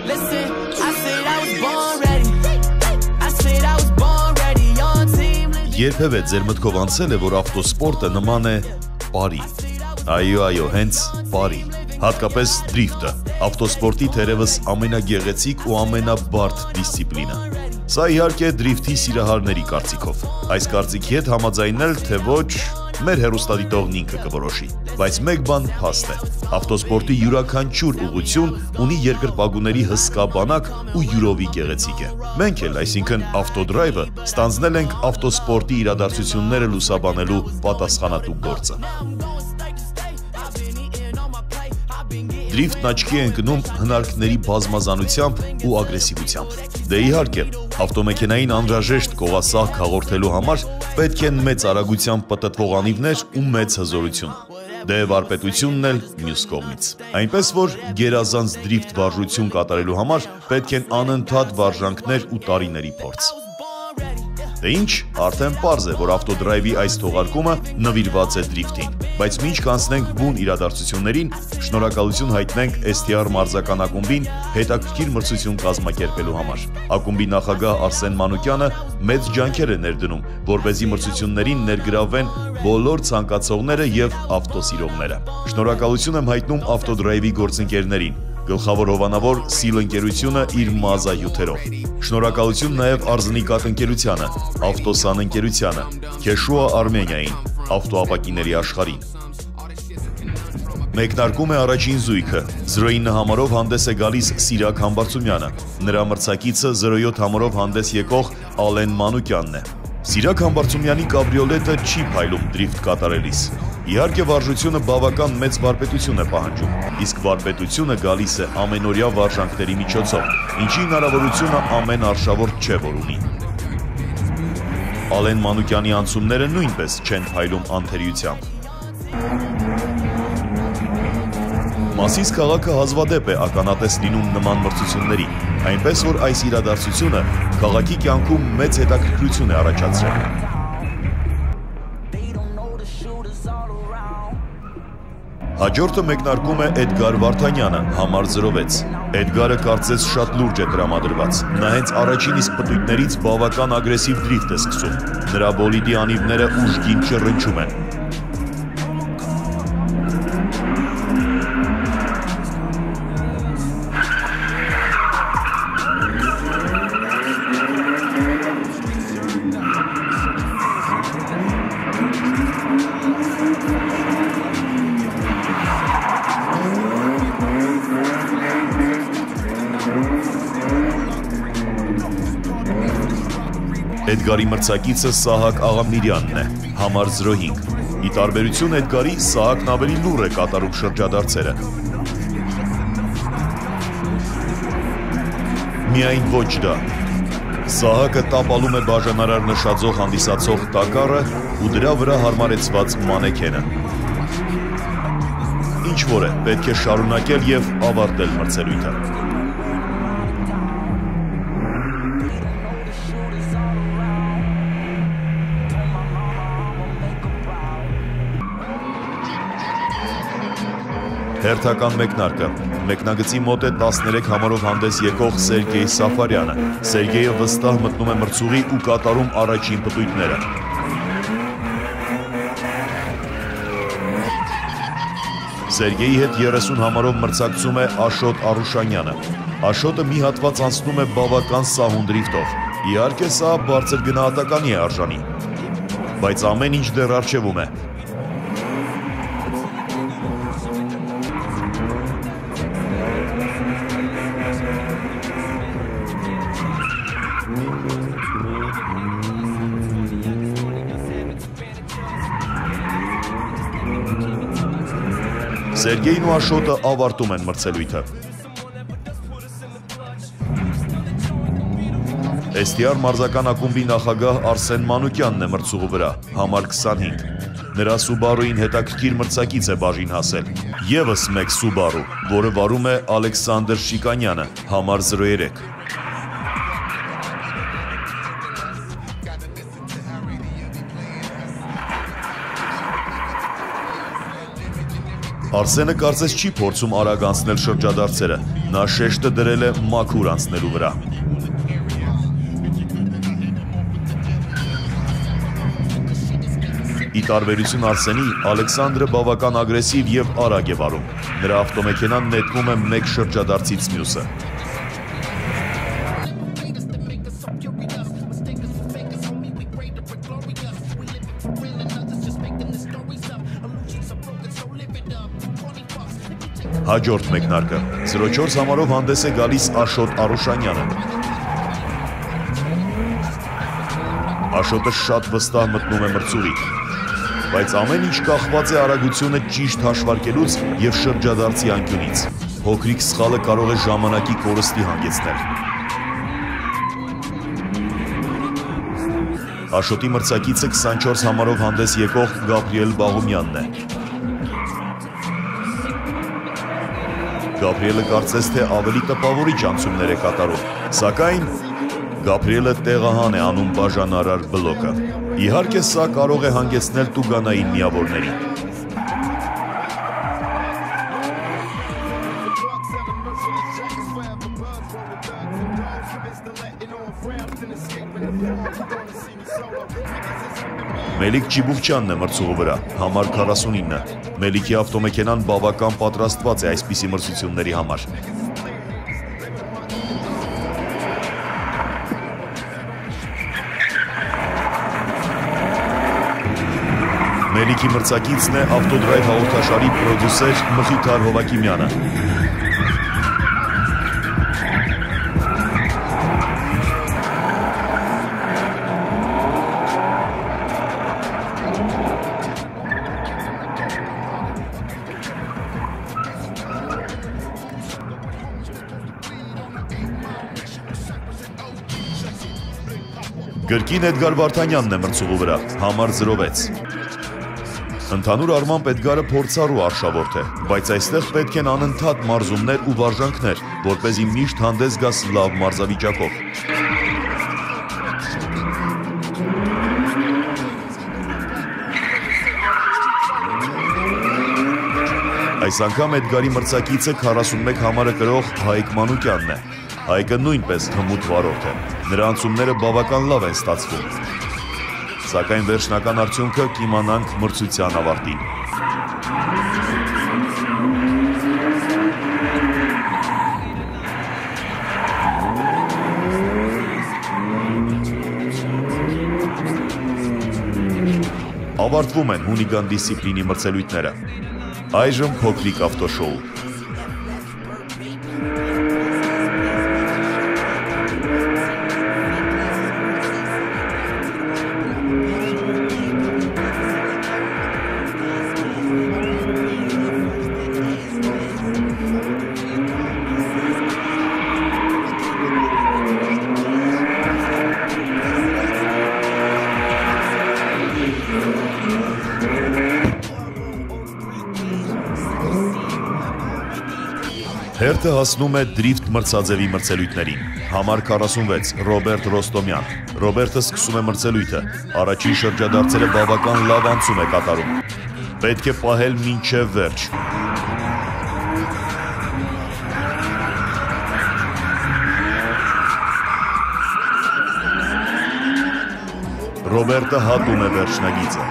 Listen, I said I was born ready. I said I was born ready. On team. Երբևէ ձեր մտքով անցել է, որ ավտոսպորտը նման է բարի։ Այո, հենց բարի։ Հատկապես դրիֆտը, ավտոսպորտի թերևս ամենագեղեցիկ ու ամենաբարդ դիսցիպլինը։ Սա իհարկե դրիֆտի սիրահարների կարծիքով։ Այս կարծիքի հետ համաձայնել, թե ոչ, մեր հեռուստադիտողն ինքը կորոշի։ Բայց մեկ բան փաստ է։ Ավտոսպորտի յուրաքանչյուր ուղղություն ունի երկրպագուների հսկա բանակ ու յուրովի գեղեցիկ է։ Մենք էլ, այսինքն ավտոդրայվը, ստանձնել ենք ավտոսպորտի իրադարձությունները լուսաբանելու պատասխանատու գործը։ Դրիֆտն աչքի է ընկնում հնարքների բազմազանությամբ ու ագրեսիվությամբ։ Դե իհարկե, ավտոմեքենային անհրաժեշտ կողասահք հաղորդելու համար պետք են մեծ արագությամբ պտտվող անիվներ ու մեծ հզորություն։ Դե վարպետությունն էլ մյուս կողմից։ Այնպես որ գերազանց դրիֆտ վարժություն կատարելու համար պետք են անընդհատ վարժանքներ ու տարիների փորձ։ Դե ինչ, արդեն պարզ է, որ ավտոդրայվի այս թողարկումը նվիրված է դրիֆտին, բայց մինչ կանցնենք բուն իրադարձություններին, շնորհակալություն հայտնենք STR մարզական ակումբին հետաքրքիր մրցություն կազմակերպելու համար։ Ակումբի նախագահ Արսեն Մանուկյանը մեծ ջանքեր է ներդնում, որպեսզի մրցություններին ներգրավվեն բոլոր ցանկացողները եւ ավտոսիրողները։ Շնորհակալություն եմ հայտնում ավտոդրայվի գործընկերներին, գլխավոր հովանավոր Սիլ ընկերությունը իր մազահյութերով։ Շնորհակալություն նաև Արզնիկատ ընկերությանը, Ավտոսան ընկերությանը, Քեշուա Արմենիային, ավտոապակիների աշխարհին։ Մեկնարկում է առաջին զույգը, 09 համարով հանդես է գալիս Սիրակ Համբարձումյանը, նրա մրցակիցը 07 համարով հանդես եկող Ալեն Մանուկյանն է։ Սիրակ Համբարձումյանի կաբրիոլետը չի փայլում դրիֆտ կատարելիս։ Իհարկե վարժությունը բավական մեծ վարպետություն է պահանջում, իսկ վարպետությունը գալիս է ամենօրյա վարժանքների միջոցով, ինչի հնարավորությունը ամեն արշավորդ չէ, որ ունի։ Ալեն Մանուկյանի անցումները նույնպես չեն փայլում անթերիությամբ։ Մասիս քաղաքը հազվադեպ է ականատես լինում նման մրցությունների, այնպես որ այս իրադարձությունը քաղաքի կյանքում մեծ հետաքրքրություն է առաջացրել։ Հաջորդը մեկնարկում է Էդգար Վարդանյանը, համար 06։ Էդգարը կարծես շատ լուրջ է տրամադրված։ Նա հենց առաջին իսկ պտույտներից բավական ագրեսիվ դրիֆտ է սկսում։ Նրա բոլիդի անիվները ուժգին ճռնչում են։ Էդգարի մրցակիցը Սահակ Աղամիրյանն է, համար 05։ Ի տարբերություն Էդգարի, Սահակն ավելի լուռ է կատարում շրջադարձերը։ Միայն ոչ դա։ Սահակը տապալում է բաժանարար նշաձող հանդիսացող տակառը ու դրա վրա հարմարեցված մանեքենը։ Ինչ որ է, պետք է շարունակել և ավարտել մրցելույթը։ Հերթական մեկնարկը։ Մեկնագծի մոտ է 13 համարով հանդես եկող Սերգեյ Սաֆարյանը։ Սերգեյը վստահ մտնում է մրցուղի ու կատարում առաջին պտույտները։ Սերգեյի հետ 30 համարով մրցակցում է Աշոտ Արուշանյանը։ Աշոտը մի հատված անցնում է բավական սահուն դրիֆտով։ Իհարկե սա բարձր գնահատականի է արժանի, բայց ամեն ինչ դեռ առջևում է։ Սերգեյն ու Աշոտը ավարտում են մրցելույթը։ STR մարզական ակումբի նախագահ Արսեն Մանուկյանն է մրցուղու վրա, համար 25։ Նրա Subaru-ին հետաքրքիր մրցակից է բաժին հասել։ Եվս մեկ Subaru, որը վարում է Ալեքսանդր Շիկանյանը, համար 03։ Արսենը կարծես չի փորձում արագ անցնել շրջադարձերը, նա շեշտը դրել է մաքուր անցնելու վրա։ Ի տարբերություն Արսենի, Ալեքսանդրը բավական ագրեսիվ և արագ է վարում, նրա ավտոմեքենան նետվում է մեկ շրջադարձից մյուսը։ Հաջորդ մեկնարկը 04 համարով հանդես է գալիս Աշոտ Արուշանյանը։ Աշոտը շատ վստահ մտնում է մրցուղի, բայց ամեն ինչ կախված է արագությունը ճիշտ հաշվարկելուց և շրջադարձի անկյունից։ Փոքրիկ սխալը կարող է ժամանակի կորստի հանգեցնել։ Աշոտի մրցակիցը 24 համարով հանդես եկող Գաբրիել Բաղումյանն է։ Գաբրիելը կարծես թե ավելի տպավորիչ անցումներ է կատարում, սակայն Գաբրիելը տեղահան է անում բաժանարար բլոկը։ Իհարկե սա կարող է հանգեցնել տուգանային միավորներին։ Մելիք Չիբուխչյանն է մրցուղու վրա, համար 49։ Մելիքի ավտոմեքենան բավական պատրաստված է այսպիսի մրցությունների համար։ Մելիքի մրցակիցն է ավտոդրայվ հաղորդաշարի պրոդյուսեր Մխիթար Հովակիմյանը։ Գրքին Էդգար Վարդանյանն է մրցուղու վրա, համար 06։ Ընդհանուր առմամբ Էդգարը փորձառու արշավորդ է, բայց այստեղ պետք են անընդհատ մարզումներ ու վարժանքներ, որպեսզի միշտ հանդես գաս լավ մարզավիճակով։ Այս անգամ Էդգարի մրցակիցը 41 համարը կրող Հայկ Մանուկյանն է։ Հայկը նույնպես հմուտ վարորդ է, նրա անցումները բավական լավ են ստացվում, սակայն վերջնական արդյունքը կիմանանք մրցության ավարտին։ Ավարտվում են հունիգան դիսցիպլինի մրցելույթները, այժմ փոքրիկ ավտոշոու։ Հերթը հասնում է դրիֆտ մրցաձևի մրցելույթներին, համար 46, Ռոբերտ Ռոստոմյան։ Ռոբերտը սկսում է մրցելույթը, առաջին շրջադարձերը բավական լավ անցում է կատարում։ Պետք է պահել մինչև վերջ։ Ռոբերտը հատում է վերջնագիծը։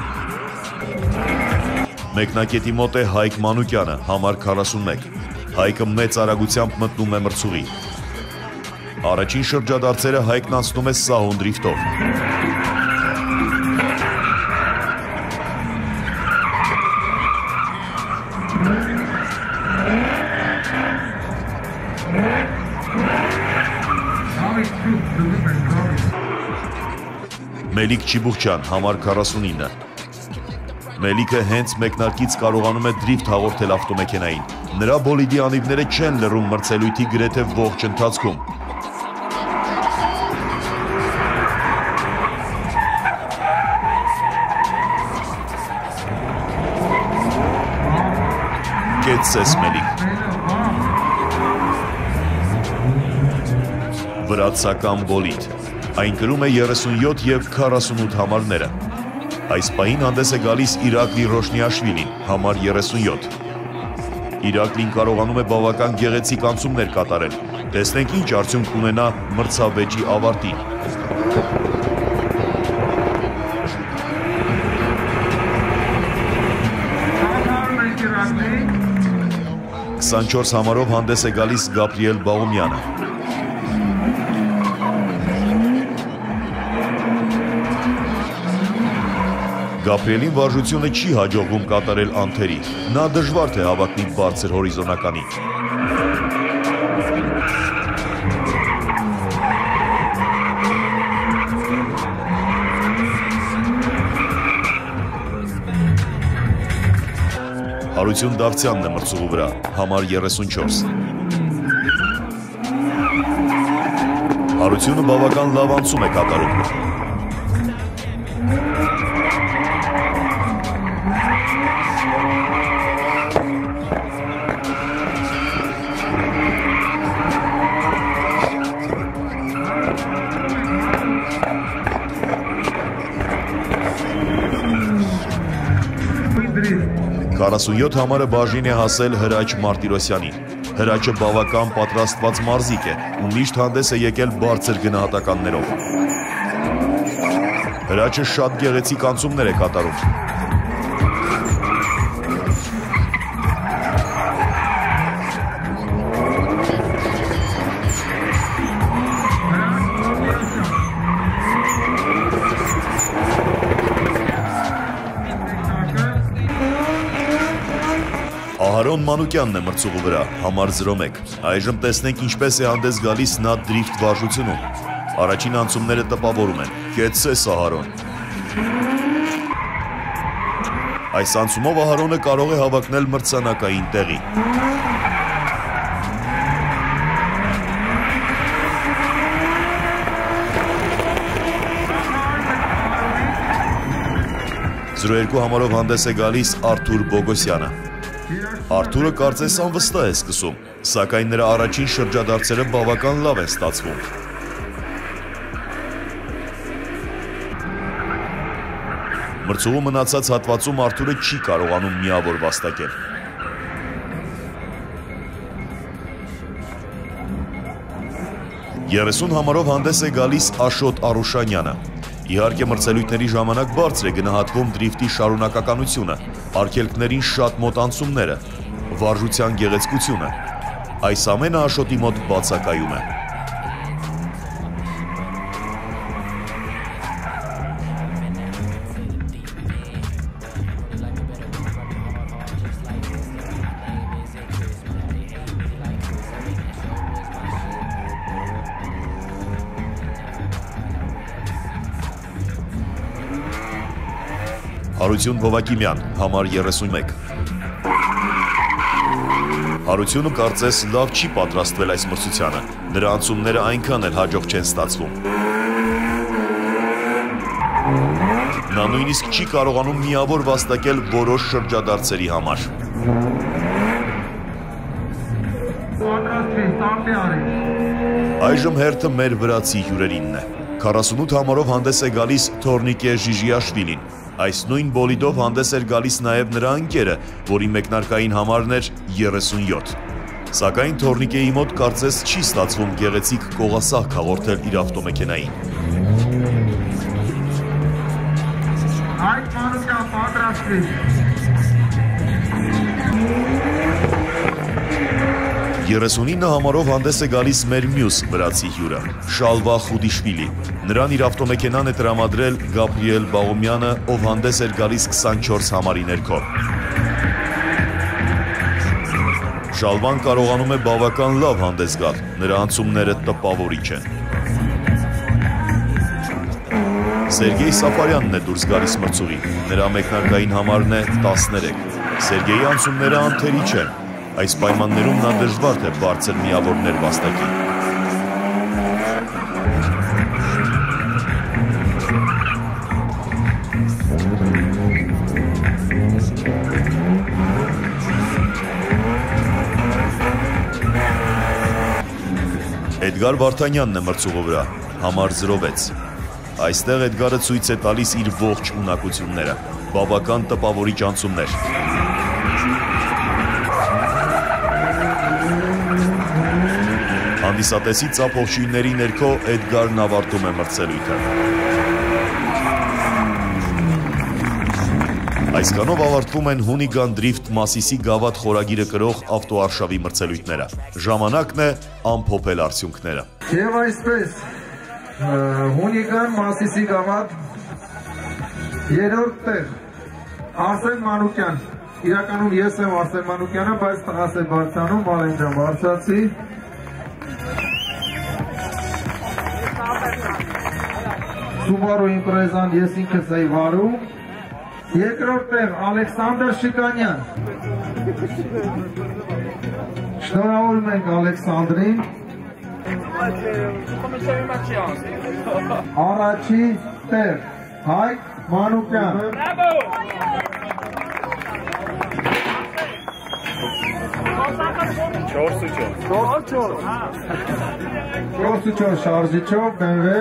Մեկնակետի մոտ է Հայկ Մանուկյանը, համար 41։ Հայկը մեծ արագությամբ մտնում է մրցուղի։ Առաջին շրջադարձերը Հայկն անցնում է սահուն դրիֆտով։ Մելիք Չիբուխչյան, համար 49։ Մելիքը հենց մեկնարկից կարողանում է դրիֆտ հաղորդել ավտոմեքենային։ Նրա բոլիդի անիվները չեն լռում մրցելույթի գրեթե ողջ ընթացքում։ Կեցես Մելիք։ Վրացական բոլիդ։ Այն կրում է 37 և 48 համարները։ Այս պահին հանդես է գալիս Իրակլի Ռոշնիաշվիլին, համար 37։ Իրակլին կարողանում է բավական գեղեցիկ անցումներ կատարել։ Տեսնենք ինչ արդյունք կունենա մրցավեճի ավարտին։ 24 համարով հանդես է գալիս Գաբրիել Բաղոմյանը։ Գաբրիելին վարժությունը չի հաջողվում կատարել անթերի, նա դժվար թե հավակնի բարձր հորիզոնականի։ Հարություն Դավթյանն է մրցուղու վրա, համար 34։ Հարությունը բավական լավ անցում է կատարում։ Կարասունյոթ համարը բաժին է հասել Հրաչ Մարտիրոսյանին։ Հրաչը բավական պատրաստված մարզիկ է ու միշտ հանդես է եկել բարձր գնահատականներով։ Հրաչը շատ գեղեցիկ անցումներ է կատարում։ Ահարոն Մանուկյանն է մրցուղու վրա, համար 01։ Այժմ տեսնենք ինչպես է հանդես գալիս նա դրիֆտ վարժությունում։ Առաջին անցումները տպավորում են։ Կեցցես Ահարոն։ Այս անցումով Ահարոնը կարող է հավակնել մրցանակային տեղի։ Զրո 2 համարով հանդես է գալիս Արթուր Բոգոսյանը։ Արթուրը կարծես անվստահ է սկսում, սակայն նրա առաջին շրջադարձերը բավական լավ են ստացվում։ Մրցուղու մնացած հատվածում Արթուրը չի կարողանում միավոր վաստակել։ Երեսուն համարով հանդես է գալիս Աշոտ Արուշանյանը։ Իհարկե մրցելույթների ժամանակ բարձր է գնահատվում դրիֆտի շարունակականությունը, արգելքներին շատ մոտ անցումները, վարժության գեղեցկությունը։ Այս ամենը Աշոտի մոտ բացակայում է։ Հարություն Հովակիմյան, համար 31։ Հարությունը կարծես լավ չի պատրաստվել այս մրցությանը, նրա անցումները այնքան էլ հաջող չեն ստացվում։ Նա նույնիսկ չի կարողանում միավոր վաստակել որոշ շրջադարձերի համար։ Այժմ հերթը մեր վրացի հյուրերինն է։ 48 համարով հանդես է գալիս Թորնիկե Ժիժիաշվիլին։ Այս նույն բոլիդով հանդես էր գալիս նաև նրա ընկերը, որի մեկնարկային համարն էր 37։ Սակայն Թորնիկեի մոտ կարծես չի ստացվում գեղեցիկ կողասահք հաղորդել իր ավտոմեքենային։ Այդ մանուկյան պատրաստվի։ 39 համարով հանդես է գալիս մեր մյուս վրացի հյուրը, Շալվա Խուդիշվիլի։ Նրան իր ավտոմեքենան է տրամադրել Գաբրիել Բաղոմյանը, ով հանդես էր գալիս 24 համարի ներքո։ Շալվան կարողանում է բավական լավ հանդես գալ, նրա անցումները տպավորիչ են։ Սերգեյ Սաֆարյանն է դուրս գալիս մրցուղի, նրա մեկնարկային համարն է 13։ Սերգեյի անցումները անթերի չեն, այս պայմաններում նա դժվար թե բարձր միավորներ վաստակի։ Էդգար Վարդանյանն է մրցուղու վրա, համար 06։ Այստեղ Էդգարը ցույց է տալիս իր ողջ ունակությունները, բավական տպավորիչ անցումներ։ Հանդիսատեսի ծափողջույնների ներքո Էդգարն ավարտում է մրցելույթը։ Այսքանով ավարտվում են Հունիգան Դրիֆտ Մասիսի գավաթ խորագիրը կրող ավտոարշավի մրցելույթները։ Ժամանակն է ամփոփել արդյունքները։ Եվ այսպես, Հունիգան Մասիսի գավաթ երրորդ տեղ Արսեն Մանուկյան, իրականում ես եմ Արսեն Մանուկյանը, բայց տղաս է բարձրանում, Վալեն ջան, բարձրացի։ Subaru Impreza-ն ես ինքս էի վարում։ Երկրորդ տեղ Ալեքսանդր Շիկանյան։ Շնորհավորում ենք Ալեքսանդրին։ Առաջի տեղ Հայկ Մանուկյան։ 4-4 շարժիչով BMW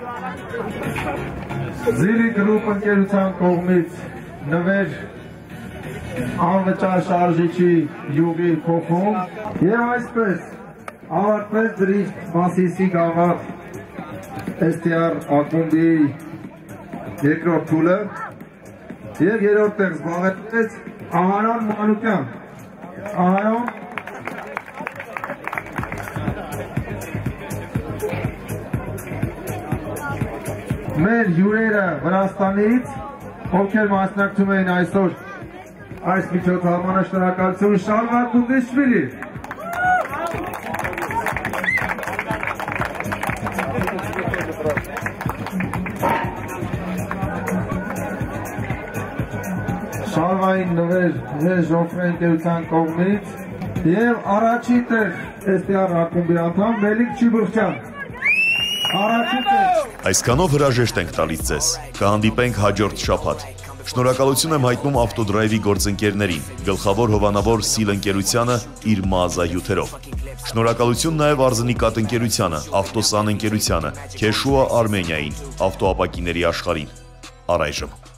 Զիրի գրուպ ընկերության կողմից նվեր անվճար շարժիչի յուղի փոխում եւ այսպես ավարտվեց Դրիֆտ Մասիսի գավաթ STR ակումբի երկրորդ փուլը եւ երրորդ տեղ զբաղեցրեց Ահարոն Մանուկյան։ Ահարոն մեր հյուրերը Վրաստանից, ովքեր մասնակցում էին այսօր այս միջոցառմանը, շնորհակալություն Շալվա Դուդիշվիլի։ Շալվային նվեր Ժոֆրե ընկերության կողմից եւ առաջի տեղ STR ակումբի անդամ Մելիք Չիբուխյան։ Այսքանով հրաժեշտ ենք տալիս ձեզ, կհանդիպենք հաջորդ շաբաթ։ Շնորհակալություն եմ հայտնում ավտոդրայվի գործընկերներին, գլխավոր հովանավոր Սիլ ընկերությանը իր մազահյութերով։ Շնորհակալություն նաև Արզնիկատ ընկերությանը, Ավտոսան ընկերությանը, Քեշուա Արմենիային, ավտոապակիների աշխարհին։ Առայժմ